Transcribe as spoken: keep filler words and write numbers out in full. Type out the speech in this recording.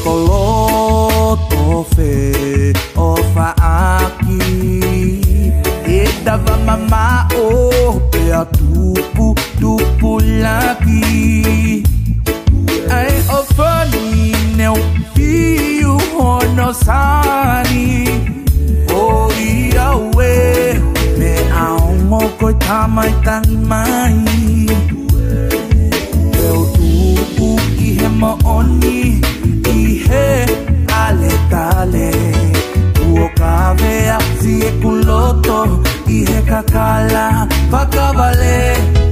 Coloto fe ofa aqui e dava mamá o pe a tupu tupu laki ai ofani neu piu honosani o iawe me aongo koita mai tangi mai eu tupu i he maoni i he ale tale uo kavea si e kuloto i he kakala pakavale